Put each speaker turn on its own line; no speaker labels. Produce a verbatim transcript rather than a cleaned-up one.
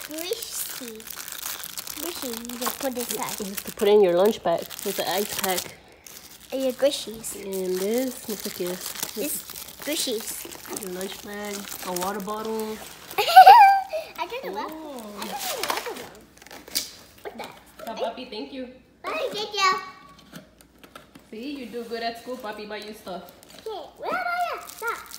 squishy. Squishy, you just put this back.
Just to put in your lunch pack. There's an ice pack.
And your squishies.
And this, looks like your,
This squishies.
your lunch bag, a water bottle.
I did a water bottle. I did a water bottle. What's that?
Tell Papi, thank you.
Bye, thank you.
See, you do good at school, Papi, buy you stuff.
Okay, where am I at? Stop.